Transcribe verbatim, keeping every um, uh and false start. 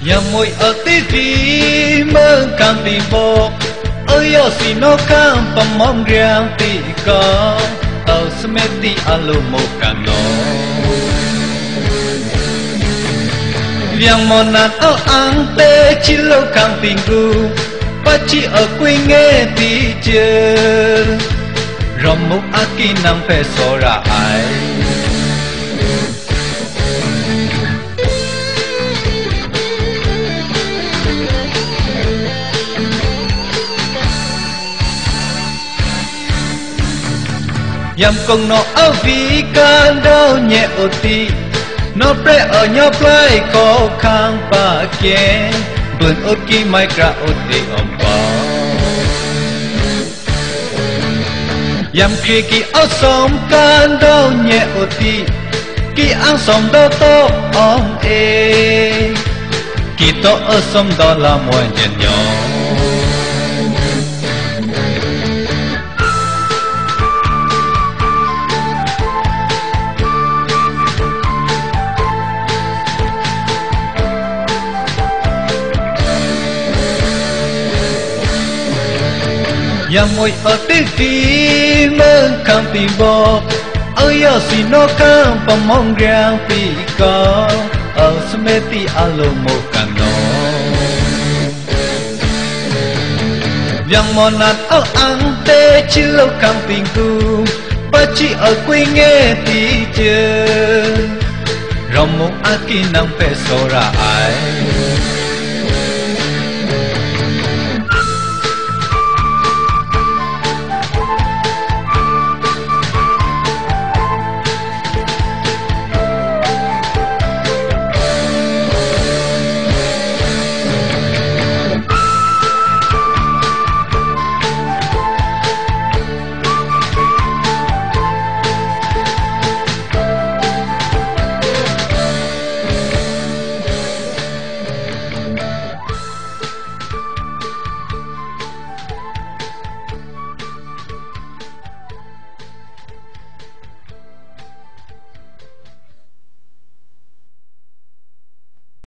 nhà môi ở tí gì mơ càng tìm bộ ơi ở xì nó càng bầm mong riêng tí có ở smeti alo một càng nó viang mòn nát ở ăn tê chỉ lâu càng tình gu và chỉ ở quê nghe tí chơi rong mục aki nang pe so ra ai yam công nó ở vì can đau nhẹ ô ti nó pre ở nhau play có khang ba kia buồn ô ki mai kra ô ti om pa yam kia ki ở sông can đau nhẹ ô ti ki ăn sông đau to om e ki to ở sông đó là mùa nhẹ nhỏ yam môi ở tí gì mơ càng tìm bộ ơi ở xì nó càng bầm mong riêng vì có ở smeti alo một càng nó viang mòn nát ở ăn tê chỉ lâu càng tình cu ba chỉ ở quê nghe tí chơi rong mong aki nang pe so ra ai